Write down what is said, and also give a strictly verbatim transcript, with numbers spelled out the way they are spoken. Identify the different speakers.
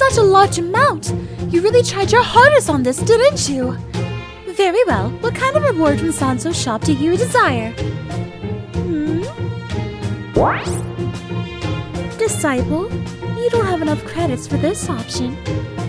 Speaker 1: such a large amount! You really tried your hardest on this, didn't you? Very well. What kind of reward from Sanzos Shop do you desire? Hmm? Disciple, you don't have enough credits for this option.